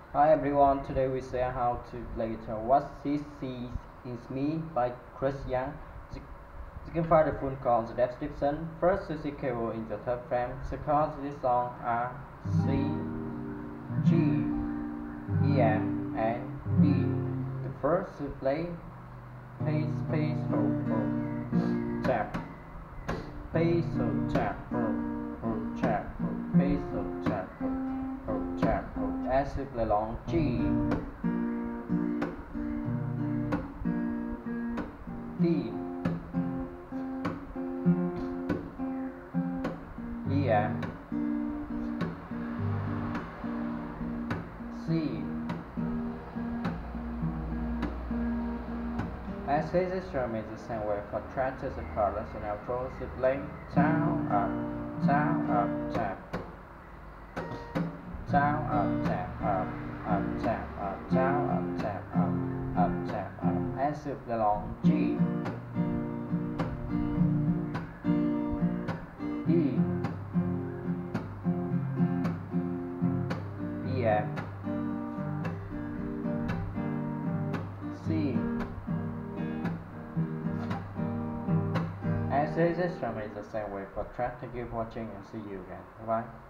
Hi everyone, today we see how to play guitar. What This Is Me by Chris Young. You can find the full chord in the description. First, you see Capo in the third frame. The chords of this song are C, G, E, F, and B. The first to play pace, hold, tap, pace, hold, tap, hold, tap, hold, pace, hold, tap, hold, tap, hold. As you play along G, D, E, F, C. As this instrument is the same way for tractors and chorus and outros, you play down, up, tap, down, up, tap, up, down, up, tap, tap, up. As you play along G, E, E, F, C. As this instrument is the same way for track. Thank you for watching and see you again. Bye bye.